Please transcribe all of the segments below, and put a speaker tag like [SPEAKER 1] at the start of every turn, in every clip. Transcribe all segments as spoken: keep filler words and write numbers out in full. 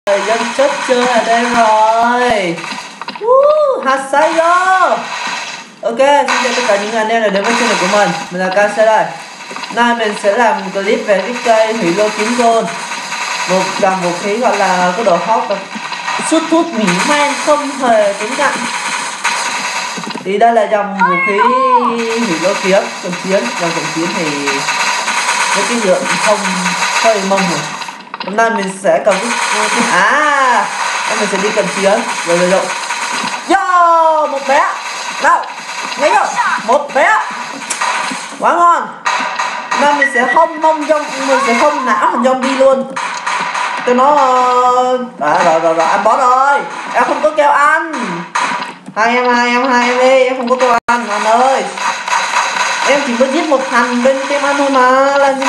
[SPEAKER 1] Dân chất chơi ở đây rồi. uh, Hasayo. Ok, xin chào tất cả những anh em đã đến với channel của mình. Mình là Kase đây. Nay mình sẽ làm clip về cái cây hủy lô kiếm gold, một dòng vũ khí gọi là có độ hot và xuất thuốc mỹ man không hề tính nặng. Thì đây là dòng vũ khí hủy lô kiếm cận chiến. Dòng cận chiến thì với cái lượng không hơi mông rồi. Hôm nay mình sẽ cầm cái à em mình sẽ đi cận chiến rồi rồi rồi. Yo, một bé đâu ngay rồi, một bé quá ngon. Nên mình sẽ không mông trong mình sẽ không não thành zombie luôn cho nó. À, rồi rồi rồi anh bó rồi, em không có kêu ăn. Hai em hai em hai em đi, em không có kêu ăn anh ơi. Em chỉ có giết một thằng bên team ăn thôi mà, là gì?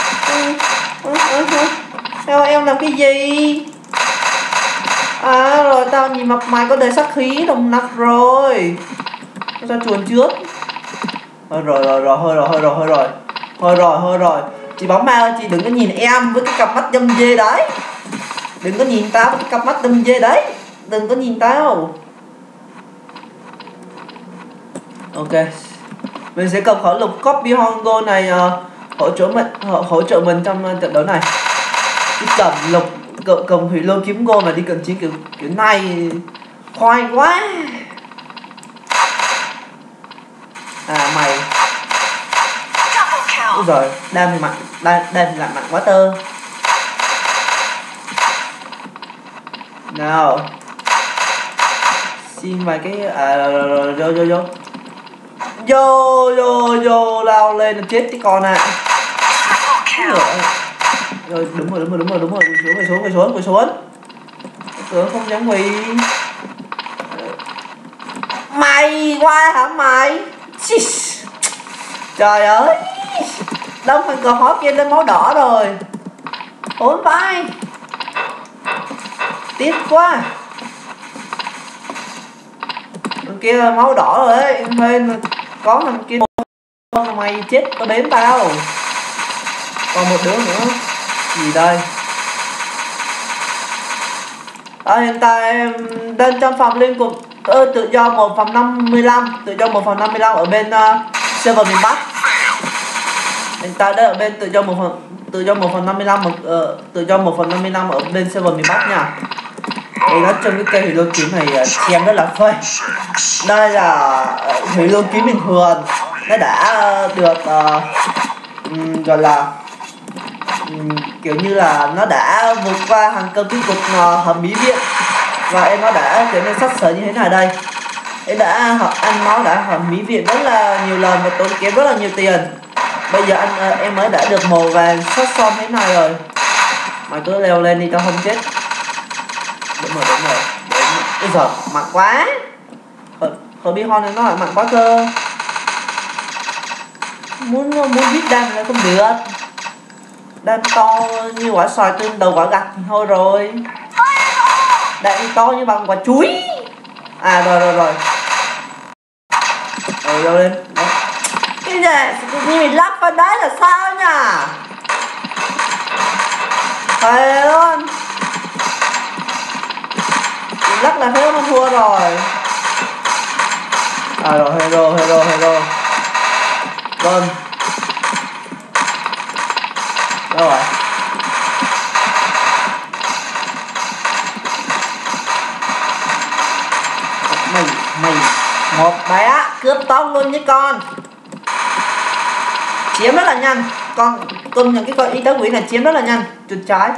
[SPEAKER 1] Theo em làm cái gì? À rồi tao nhìn mặt mày có đầy sát khí đồng nặc rồi. Sao chuồn trước? Thôi rồi rồi rồi thôi rồi thôi rồi thôi rồi thôi rồi thôi rồi chị bóng ma ơi, chị đừng có nhìn em với cái cặp mắt dâm dê đấy. Đừng có nhìn tao với cái cặp mắt dâm dê đấy. Đừng có nhìn tao. Ok, mình sẽ cầm khẩu lục copy hongo này uh, hỗ trợ mình hỗ, hỗ trợ mình trong uh, trận đấu này. Cái cầm lục cầm, cầm hủy lô kiếm gold mà đi cận chiến kiểu kiểu này khoai quá. À mày ôi rồi đam thì mạnh, đam đam thì lại mạnh quá tơ. Nào xin vài cái à rồi rồi vô vô vô vô vô vô lao lên là chết cái con ạ. Rồi. Rồi đúng rồi đúng rồi đúng rồi đúng rồi quỳ xuống quỳ xuống quỳ xuống quỳ xuống. Cửa không dám quỳ. Mày qua hả mày? Trời ơi, đâm thằng cờ hót kia lên máu đỏ rồi. Ốn vai tiếc quá. Thằng kia máu đỏ rồi đấy, nên có thằng kia con mày chết tao đếm tao. Còn một đứa nữa gì đây? À, hiện tại em đang trong phòng liên cuộc ờ, tự do một phòng năm mươi lăm, tự do một phòng năm mươi lăm ở bên uh, server miền Bắc. Hiện tại đây ở bên tự do một phần tự do một phần năm mươi lăm một uh, tự do một phần năm mươi lăm ở bên server miền Bắc nha. Thì nó trong cái cây hủy lô kiếm này xem rất là phê. Đây là uh, hủy lô kiếm bình thường, nó đã uh, được uh, um, gọi là um, kiểu như là nó đã vượt qua hàng cơm kỹ cục uh, hầm bí viện, và em nó đã trở nên sắc sỡ như thế này đây. Em đã học anh nó đã hầm bí viện rất là nhiều lần và tốn kém rất là nhiều tiền. Bây giờ anh uh, em mới đã được màu vàng sốt son thế này rồi. Mày cứ leo lên đi tao không chết. Đúng rồi đúng rồi. Bây giờ mạnh quá. Hồi bi hon này nó lại mạnh quá cơ. Muốn muốn biết đam là không được. Đam to như quả xoài tương đầu quả gặt thì thôi rồi. Đam to như bằng quả chuối. À rồi rồi rồi. Rồi vô lên. Đó. Cái này tự nhiên mình lắp vào đấy là sao nhỉ? Thề luôn. Mình lắp là thế không thua rồi. À rồi hero hero hero. Vâng. Đâu rồi? Mày mày một bé cướp tông luôn với con. Chiếm rất là nhanh. Con công nhận cái con y tế quỷ này chiếm rất là nhanh. Chuột trái.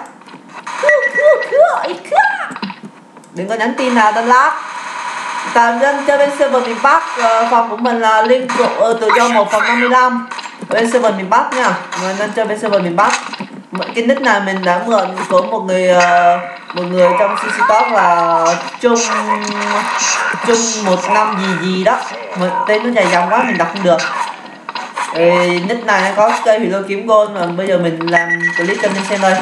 [SPEAKER 1] Đừng có nhắn tin nào tên lát. Tạm dân chơi bên server miền Bắc. uh, Phòng của mình là liên tục uh, tự do một phòng năm mươi lăm bên server miền Bắc nha. Người nên chơi bên server miền Bắc. Cái nick này mình đã mượn của một người uh, một người trong xê xê Talk là chung chung một năm gì gì đó. Mà tên nó dài dòng quá mình đọc không được. Thì nick này có cây hủy lô kiếm gold mà bây giờ mình làm clip cho mình xem đây.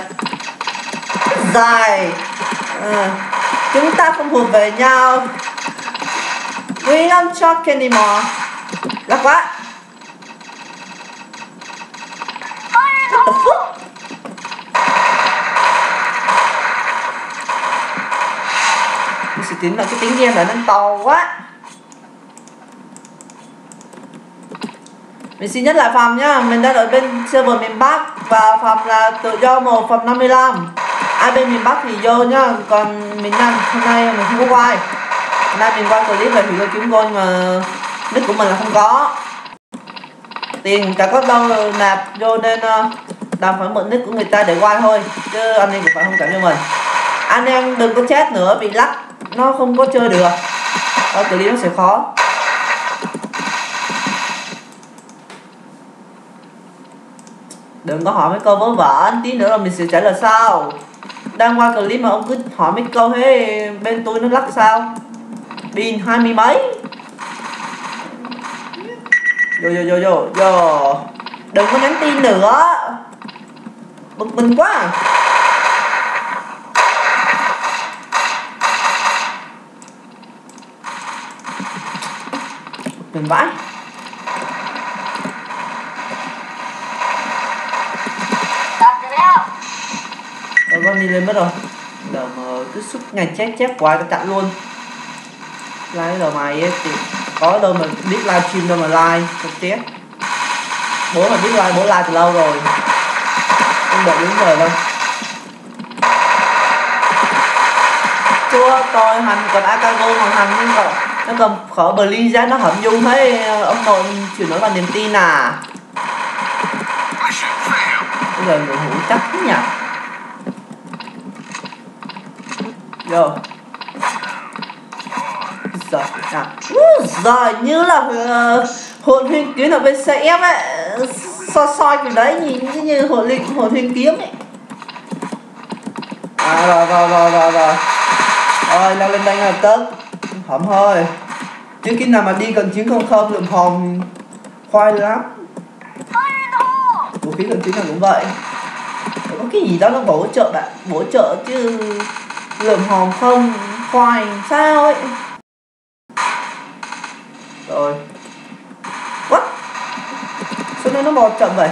[SPEAKER 1] Dài à, chúng ta không thuộc về nhau. We don't talk anymore. Lắc quá. What the fuck? sẽ tính là cái tiếng game là nó to quá. Mình xin nhắc lại phòng nhá, mình đang ở bên server miền Bắc và phòng là tự do một phòng năm mươi lăm. Ai bên miền Bắc thì vô nhá, còn miền Nam hôm nay mình không có quay. Hôm nay mình quay clip là thì kiếm coi mà nick của mình là không có. Tiền chả có đâu nạp vô nên đành phải mượn nick của người ta để quay thôi, chứ anh em cũng phải thông cảm cho mình. Anh em đừng có chat nữa bị lắc, nó không có chơi được. Ở clip nó sẽ khó. Đừng có hỏi mấy câu vớ vẩn, tí nữa là mình sẽ trả lời sau. Đang qua clip mà ông cứ hỏi mấy câu thế bên tôi nó lắc sao? Pin hai mươi mấy. Vô vô vô vô vô. Đừng có nhắn tin nữa. Bực mình quá. Mình vãi. Rồi con đi lên mất rồi. Đờ mà cứ suốt ngày chép chép hoài tao chặn luôn. Like rồi mày ấy, thì có đâu mà biết livestream đâu mà like, không chép. Bố mà biết like, bố like từ lâu rồi. Không đợi đến giờ đâu. Chua tôi hành còn Akago còn hành nhưng mà nó cầm khở bờ ra nó hẩm dung thấy ông nội chuyển nói vào niềm tin à. Bây giờ người hữu chắc nhỉ. Vô. Rồi, à. Rồi như là uh, hồn huyền kiếm ở bên xe ép ấy, soi soi kiểu đấy nhìn như hồn linh hồn huyền kiếm ấy. À rồi rồi rồi rồi rồi. Rồi leo lên đây ngay lập tức. Hỏng thôi. Chứ khi nào mà đi gần chín không không lượng hồn khoai lắm. Vũ khí gần chín là cũng vậy. Có cái gì đó nó bổ trợ bạn, bổ trợ chứ lượng hồn không khoai sao ấy. Rồi. What? Sao nó nó bò chậm vậy?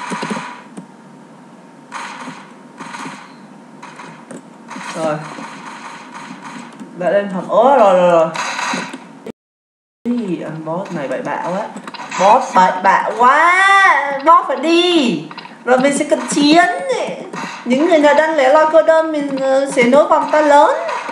[SPEAKER 1] Rồi. Lại lên phòng. Ố rồi rồi rồi. Ý, anh boss này bậy bạ quá. Boss bậy bạ quá. Boss phải đi. Rồi mình sẽ cận chiến. Những người nào đang lẻ loi cô đơn mình sẽ nối vòng tay lớn.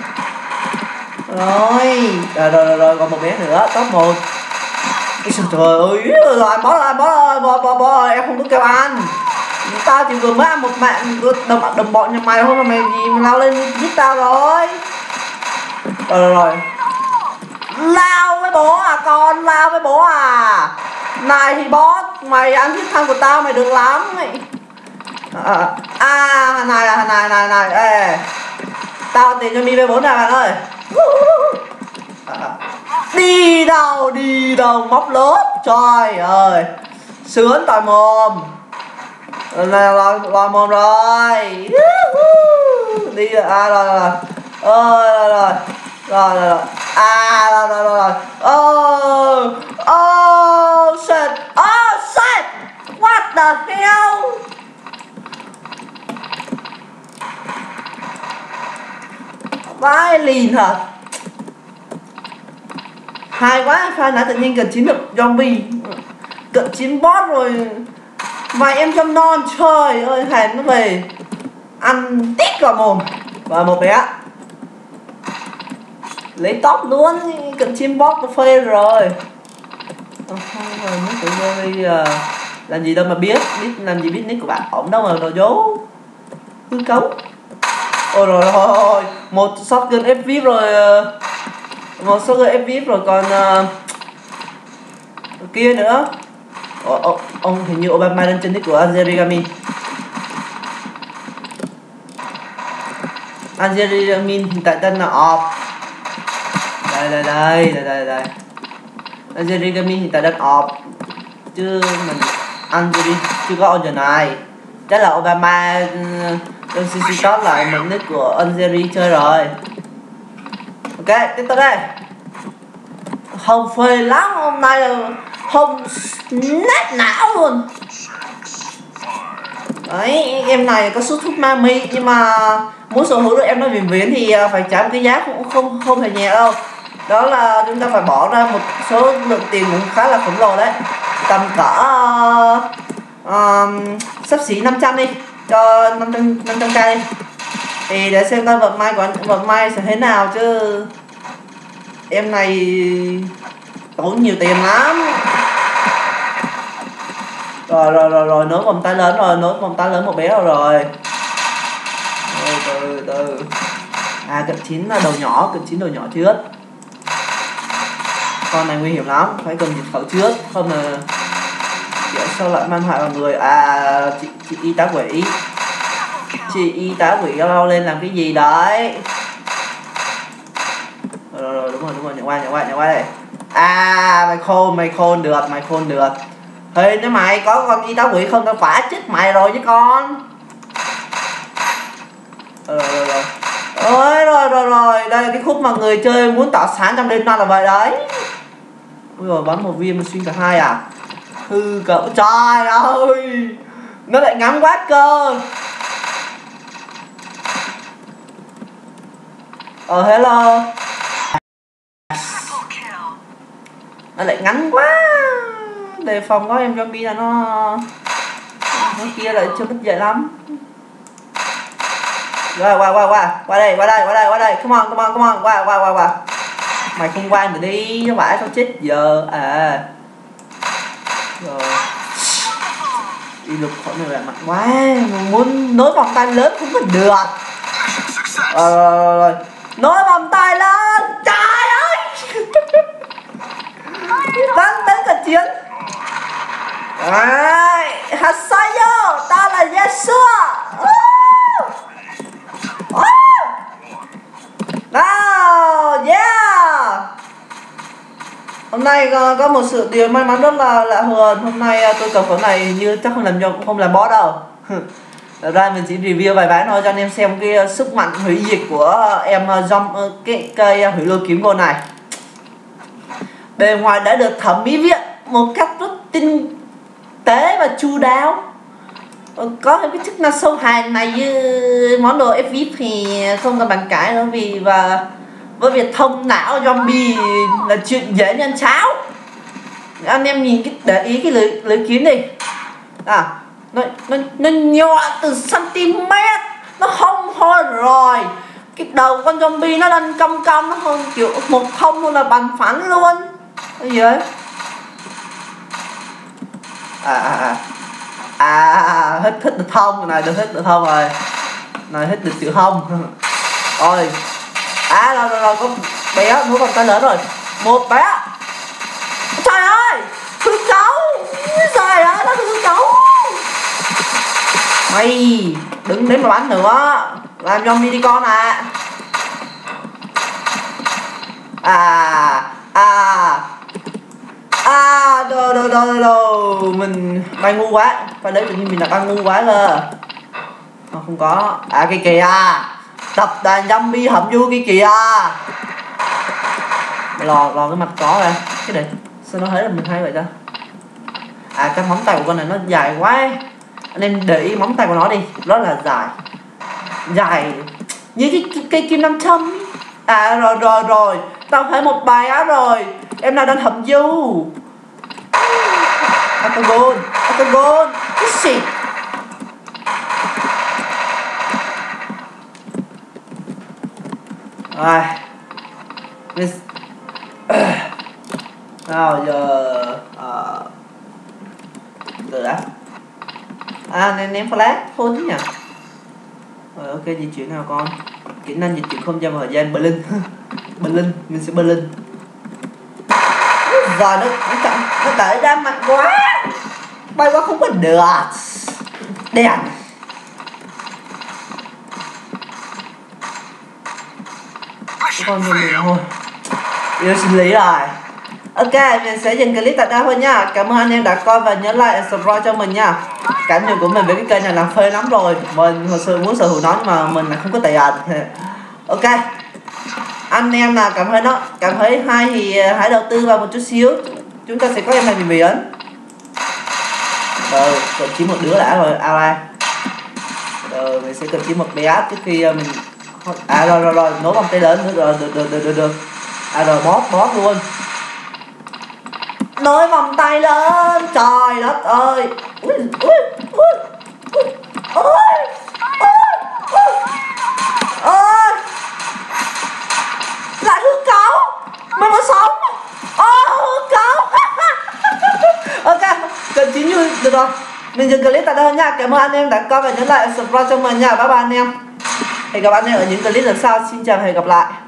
[SPEAKER 1] Rồi. Rồi rồi rồi, rồi. Còn một bé nữa. Top một. Trời ơi, rồi bó rồi, bó rồi, bó, bó, bó, em không có kêu ăn. Tao chỉ vừa mới ăn một mạng đồng, đồng bọn nhà mày thôi mà mày gì mà lao lên giết tao rồi. Rồi rồi rồi. Lao với bố à con, lao với bố à. Này thì bó, mày ăn thiết thăng của tao mày được lắm ấy. À, à này này này này này, ê. Tao tiền cho mi v bốn này bạn ơi. À, đi đâu đi đâu móc lớp trời ơi sướng tòi mồm là lòi lòi mồm rồi đi à rồi rồi ơi rồi rồi rồi à rồi rồi rồi rồi oh oh shit oh shit what the hell vãi lìn hả. Hay quá, pha nãy tự nhiên gần chín được zombie. Cận chín boss rồi. Vài em trong non, trời ơi, hèn nó về. Ăn tít vào mồm. Và một bé lấy tóc luôn, cận chín boss nó phê rồi. Không rồi, nó tự nhiên uh, làm gì đâu mà biết, biết làm gì biết nick của bạn ổng đâu mà đồ dố. Hư cấu. Ôi rồi rồi, một shotgun ép vê i pê rồi. Uh, một số người ép vê i pê rồi còn uh, kia nữa. Ồ, ồ, ông hình như Obama lên trên nick của Anzerigamin. Anzerigamin hiện tại tên là off. Đây đây đây đây đây đây. Anzerigamin hiện tại đang off chứ mình Anzeri chưa có order này. Chắc là Obama trong xê xê top lại mình nick của Anzeri chơi rồi. Ok, tiếp tục đây. Hồng phê lắm, hôm nay là Hồng nát não luôn. Đấy, em này có xuất thuốc mami nhưng mà muốn sở hữu được em nó viền viễn thì phải trả một cái giá cũng không không hề nhẹ đâu. Đó là chúng ta phải bỏ ra một số lượng tiền cũng khá là khổng lồ đấy, tầm cỡ uh, xấp xỉ năm trăm đi, cho năm trăm k đi, thì để xem coi vận may của anh, vận may sẽ thế nào chứ em này tốn nhiều tiền lắm. Rồi rồi rồi rồi nối vòng tay lớn rồi, nối vòng tay lớn một bé rồi rồi. Từ từ từ. À cận chín là đầu nhỏ, cận chín đầu nhỏ trước. Con này nguy hiểm lắm, phải cầm diệt khẩu trước, không là kiểu sao lại mang hại vào người. À chị chị y tá quỷ, chị y tá quỷ lao lên làm cái gì đấy. Rồi rồi, rồi đúng rồi đúng rồi, nhận qua nhận qua nhận qua đây. À mày khôn mày khôn được, mày khôn được. Thì nếu mày có con y tá quỷ không tao phá chết mày rồi chứ con. Rồi rồi rồi. Ôi rồi rồi rồi, đây là cái khúc mà người chơi muốn tỏa sáng trong đêm nay là vậy đấy. Ôi rồi bắn một viên mà xuyên cả hai à. Hư cỡ trời ơi. Nó lại ngắn quá cơ. Ờ hello. Nó lại ngắn quá. Đề phòng có em zombie là nó nó kia lại chưa biết dễ lắm. Rồi qua qua qua qua đây qua đây qua đây qua đây, come on come on come on, qua qua qua qua. Mày không qua nữa đi, nó phải tao chết giờ à. Rồi đi lục khỏi này lại mạnh quá, muốn nối vòng tay lớn cũng không được. Rồi rồi rồi nối vòng tay lên, trời ơi. Đang đến cả chiến. Đấy, Hasayo, ta là Yeshua. Nào, yeah. Hôm nay có, có một sự điều may mắn rất là lạ thường. Hôm nay tôi cầm khẩu này như chắc không làm cho cũng không làm boss đâu. Thật ra mình chỉ review vài ván thôi cho anh em xem cái sức mạnh hủy diệt của em jump cái cây hủy lôi kiếm con này. Bề ngoài đã được thẩm mỹ viện một cách rất tinh tế và chu đáo. Có cái chức năng sâu hàng này như món đồ ép vê i pê thì không cần bàn cãi đâu, vì và với việc thông não zombie là chuyện dễ như ăn cháo. Anh em nhìn cái để ý cái lưới lưới kiếm đi. À nó nó nó nhỏ từ cm, nó không thôi rồi. Cái đầu con zombie nó đang cong cong, nó không kiểu một thông luôn là bằng phẳng luôn. Cái gì đấy? À à à à hít hít được thông này, được hít được thông rồi này, hít được chữ thông rồi. À rồi rồi rồi, có bé muốn vòng tay lớn rồi, một bé. Trời ơi hư cấu, trời ơi nó hư cấu. Mày đừng đến mà bắn nữa, làm zombie đi con à. À à à đồ đồ đồ đồ mình bay ngu quá, phải đấy tự nhiên mình là bay ngu quá cơ. À, không có. À cái kìa, tập đoàn zombie hầm vui cái kìa. Lò lò cái mặt có ra cái này sao nó thấy là mình hay vậy ta. À cái móng tay của con này nó dài quá, anh em để ý móng tay của nó đi, rất là dài dài như cái cái, cái kim nam châm. À rồi rồi rồi, tao thấy một bài á rồi, em nào đang hầm du. Octagon, Octagon, cái gì? Rồi nào giờ uh, từ đã. À ném ném flash thôi chứ nhỉ. Rồi ok, di chuyển nào con. Kỹ năng di chuyển không gian và thời gian, Berlin. Berlin, mình sẽ Berlin. Giờ nó nó chậm, nó đẩy ra mạnh quá, bay quá không có được. Đèn con mình thôi, yêu sinh lý rồi. Ok, mình sẽ dừng clip tại đây thôi nha. Cảm ơn anh em đã coi và nhớ like và subscribe cho mình nha. Cảm nhận của mình về cái kênh này là phê lắm rồi, mình thật sự muốn sở hữu nó nhưng mà mình là không có tiền. Ok, anh em nào cảm thấy nó cảm thấy hay thì hãy đầu tư vào một chút xíu, chúng ta sẽ có em này bị biến. Rồi còn chỉ một đứa đã rồi, ao ai Rồi mình sẽ cần kiếm một bé trước khi mình à rồi rồi rồi nối vòng tay lớn nữa rồi được được được được được à rồi bóp bóp luôn nối vòng tay lớn trời đất ơi ui ui ui ui ôi ôi lại hư cấu mình muốn sống ô cấu ok cần chín như được rồi mình dừng clip tại đây nha. Cảm ơn anh em đã coi và nhấn lại subscribe cho mình nha. Bye bye anh em. Hẹn gặp anh em ở những clip lần sau. Xin chào và hẹn gặp lại.